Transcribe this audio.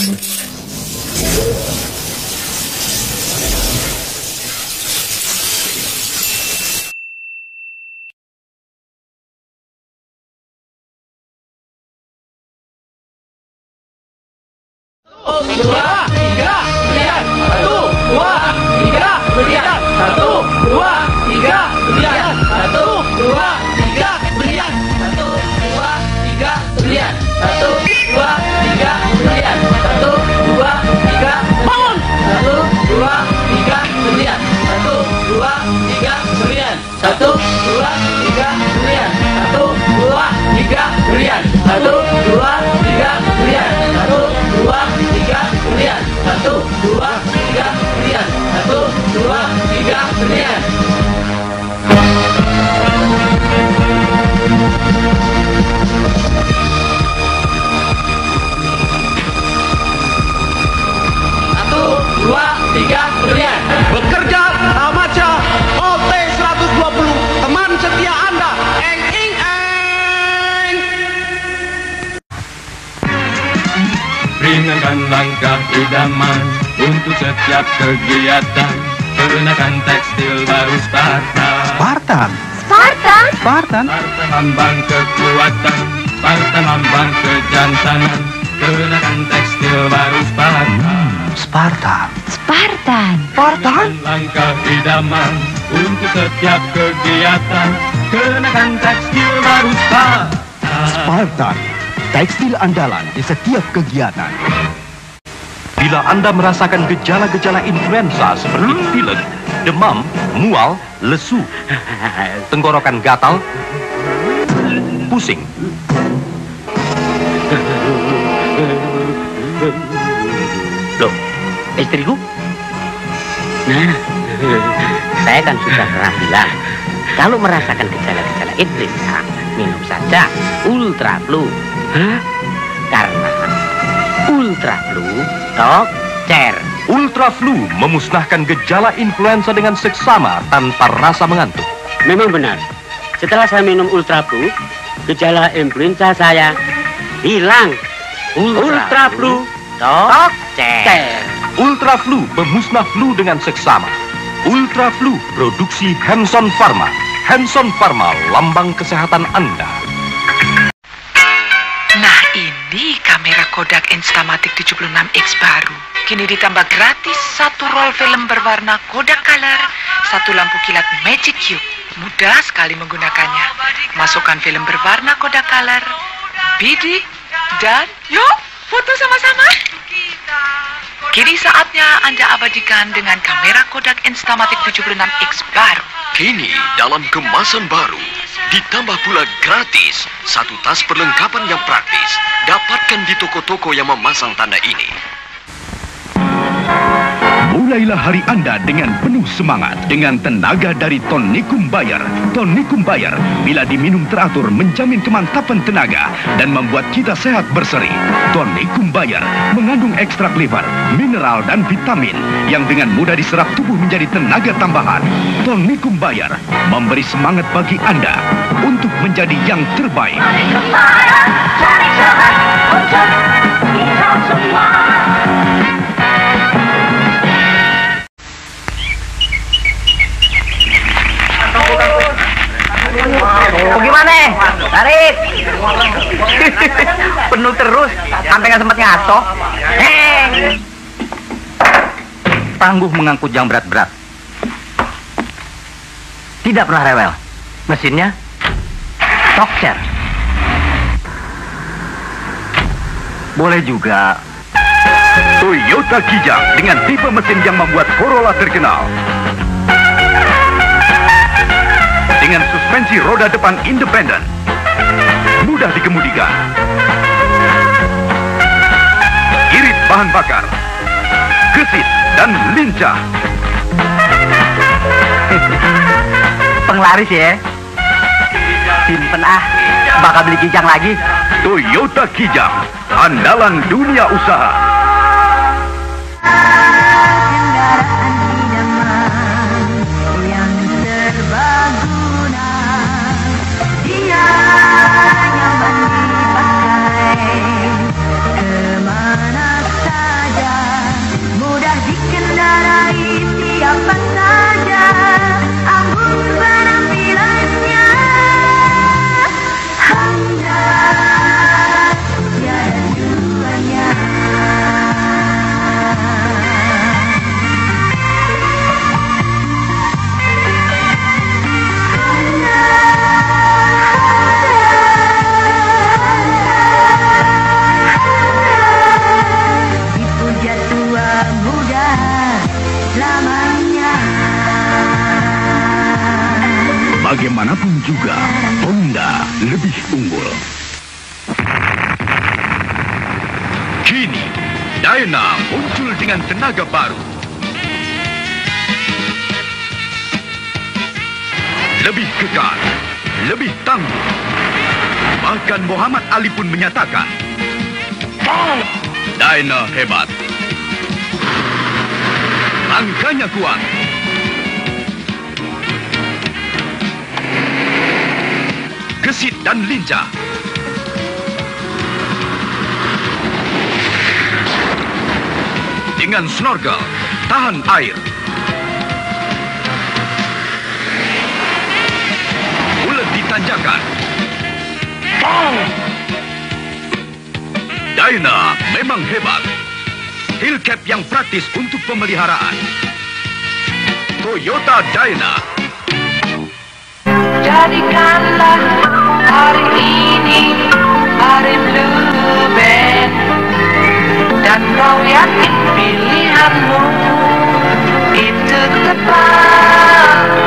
Dua, tiga, berian. Satu, dua, tiga, berian. Satu, dua, tiga, berian. Satu, dua, tiga, berian. Satu, dua, tiga, berian. Satu, dua, tiga, berian. Satu, dua, tiga, bangun. Satu, dua, tiga, berian. Satu, dua, tiga, berian. Satu, dua, tiga, berian. Satu, dua, tiga, berian. Satu, dua, tiga, berian. Satu, dua, tiga, berian. Satu, dua, tiga, berian. Satu, dua, tiga, berian. Satu, dua, tiga, berian. Bekerja Tamaca OT 120, teman setia Anda, eng ing eng. Ringankan langkah idaman untuk setiap kegiatan. Kenakan tekstil baru Spartan. Spartan. Spartan. Spartan. Spartan lambang kekuatan, Spartan lambang kejantanan. Kenakan tekstil baru Spartan. Spartan. Spartan. Spartan. Langkah idaman untuk setiap kegiatan. Kenakan tekstil baru Spartan. Spartan. Tekstil andalan di setiap kegiatan. Bila Anda merasakan gejala-gejala influenza seperti pilek, demam, mual, lesu, tenggorokan gatal, pusing, loh, istriku? Nah, saya kan sudah pernah bilang, kalau merasakan gejala-gejala influenza, minum saja Ultra Flu. Karena Ultra Flu Dokter. Ultra Flu memusnahkan gejala influenza dengan seksama tanpa rasa mengantuk. Memang benar, setelah saya minum Ultra Flu, gejala influenza saya hilang. Ultra Flu Dokter. Ultra Flu pemusnah flu dengan seksama. Ultra Flu produksi Hanson Pharma. Hanson Pharma, lambang kesehatan Anda. Nah, ini kamera Kodak Instamatic 76X baru. Kini ditambah gratis satu roll film berwarna Kodak Color, satu lampu kilat Magic Cube. Mudah sekali menggunakannya. Masukkan film berwarna Kodak Color, bidik, dan yuk foto sama-sama. Kini saatnya Anda abadikan dengan kamera Kodak Instamatic 76X baru. Kini dalam kemasan baru, ditambah pula gratis satu tas perlengkapan yang praktis. Dapatkan di toko-toko yang memasang tanda ini. Mulailah hari Anda dengan penuh semangat dengan tenaga dari Tonikum Bayer. Tonikum Bayer, bila diminum teratur menjamin kemantapan tenaga dan membuat kita sehat berseri. Tonikum Bayer mengandung ekstrak liver, mineral dan vitamin yang dengan mudah diserap tubuh menjadi tenaga tambahan. Tonikum Bayer memberi semangat bagi Anda untuk menjadi yang terbaik. Bagaimana? Tarik. Penuh terus, sampai nggak sempat ngaso. Tangguh mengangkut yang berat-berat. Tidak pernah rewel. Mesinnya Tokcer. Boleh juga Toyota Kijang dengan tipe mesin yang membuat Corolla terkenal. Dengan suspensi roda depan independen, mudah dikemudikan. Irit bahan bakar, gesit dan lincah. penglaris ya. Simpen bakal beli Kijang lagi. Toyota Kijang, andalan dunia usaha. Kemana saja Bagaimanapun juga, Honda lebih unggul. Kini, Dyna muncul dengan tenaga baru. Lebih kekar, lebih tangguh. Bahkan Muhammad Ali pun menyatakan, Dyna hebat. Langkahnya kuat. Gesit dan lincah. Dengan snorkel, tahan air. Bulat di tanjakan. Dyna memang hebat. Hillcap yang praktis untuk pemeliharaan. Toyota Dyna. Jadikanlah hari ini hari Blue Band, dan kau yakin pilihanmu itu tepat.